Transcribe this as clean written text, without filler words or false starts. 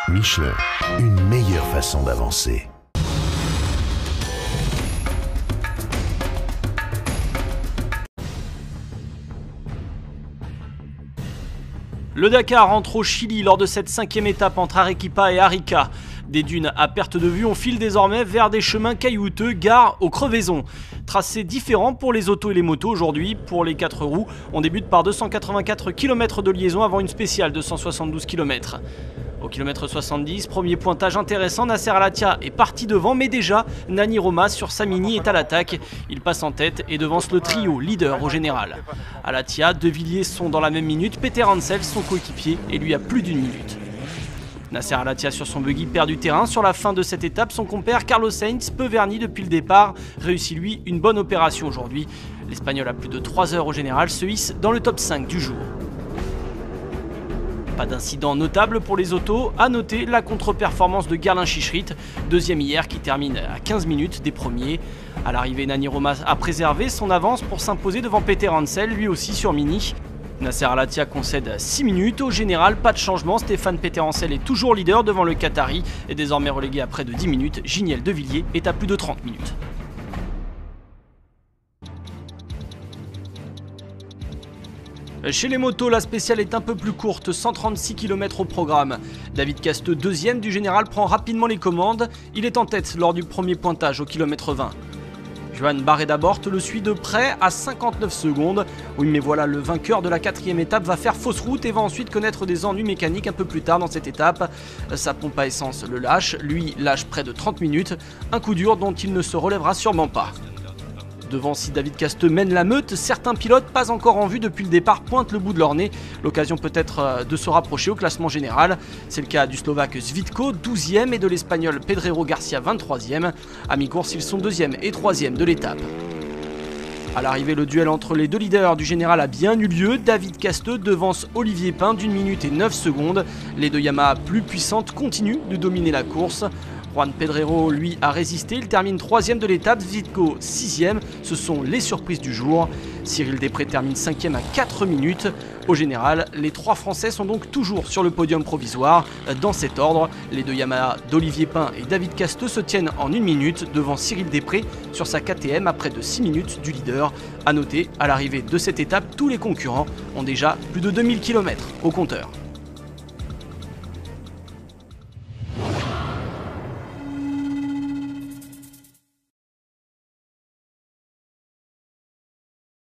Michelin, une meilleure façon d'avancer. Le Dakar entre au Chili lors de cette 5e étape entre Arequipa et Arica. Des dunes à perte de vue, on file désormais vers des chemins caillouteux, gare aux crevaisons. Tracé différent pour les autos et les motos aujourd'hui. Pour les 4 roues, on débute par 284 km de liaison avant une spéciale de 172 km. Au kilomètre 70, premier pointage intéressant, Nasser Al-Attiyah est parti devant, mais déjà, Nani Roma sur sa Mini est à l'attaque. Il passe en tête et devance le trio, leader au général. Al-Attiyah, De Villiers sont dans la même minute, Peter Hansel, son coéquipier, et lui a plus d'une minute. Nasser Al-Attiyah sur son buggy perd du terrain. Sur la fin de cette étape, son compère Carlos Sainz, peu verni depuis le départ, réussit lui une bonne opération aujourd'hui. L'Espagnol a plus de 3 heures au général, se hisse dans le top 5 du jour. Pas d'incident notable pour les autos, à noter la contre-performance de Gerlin Chichrit, deuxième hier qui termine à 15 minutes des premiers. À l'arrivée, Nani Roma a préservé son avance pour s'imposer devant Peter Hansel, lui aussi sur Mini. Nasser Al-Attiyah concède 6 minutes, au général pas de changement, Stéphane Peter Hansel est toujours leader devant le Qatari et désormais relégué à près de 10 minutes, Giniel De Villiers est à plus de 30 minutes. Chez les motos, la spéciale est un peu plus courte, 136 km au programme. David Casteux, deuxième du général, prend rapidement les commandes. Il est en tête lors du premier pointage au kilomètre 20. Johan Barreda-Bort le suit de près à 59 secondes. Oui, mais voilà, le vainqueur de la 4e étape va faire fausse route et va ensuite connaître des ennuis mécaniques un peu plus tard dans cette étape. Sa pompe à essence le lâche, lui lâche près de 30 minutes. Un coup dur dont il ne se relèvera sûrement pas. Devant, si David Casteux mène la meute, certains pilotes pas encore en vue depuis le départ pointent le bout de leur nez. L'occasion peut-être de se rapprocher au classement général. C'est le cas du Slovaque Zvitko, 12e, et de l'Espagnol Pedrero Garcia, 23e. À mi-course, ils sont 2e et 3e de l'étape. À l'arrivée, le duel entre les deux leaders du général a bien eu lieu. David Casteux devance Olivier Pain d'1 minute et 9 secondes. Les deux Yamaha plus puissantes continuent de dominer la course. Juan Pedrero, lui, a résisté, il termine 3e de l'étape, Zvitko 6e, ce sont les surprises du jour. Cyril Després termine 5e à 4 minutes. Au général, les 3 Français sont donc toujours sur le podium provisoire. Dans cet ordre, les deux Yamaha d'Olivier Pain et David Casteux se tiennent en 1 minute devant Cyril Després sur sa KTM à près de 6 minutes du leader. A noter, à l'arrivée de cette étape, tous les concurrents ont déjà plus de 2000 km au compteur.